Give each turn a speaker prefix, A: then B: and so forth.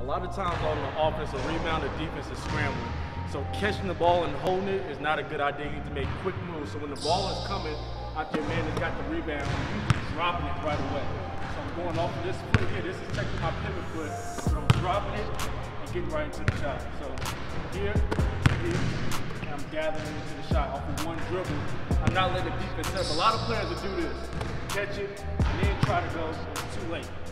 A: lot of times on the offensive rebound, the defense is scrambling. So catching the ball and holding it is not a good idea. You need to make quick moves. So when the ball is coming, after your man has got the rebound, you're usually dropping it right away. So I'm going off of this foot here. This is technically my pivot foot. So I'm dropping it and getting right into the shot. So here, and I'm gathering into the shot off of one dribble. I'm not letting the defense help. A lot of players will do this. Catch it and then try to go. It's too late.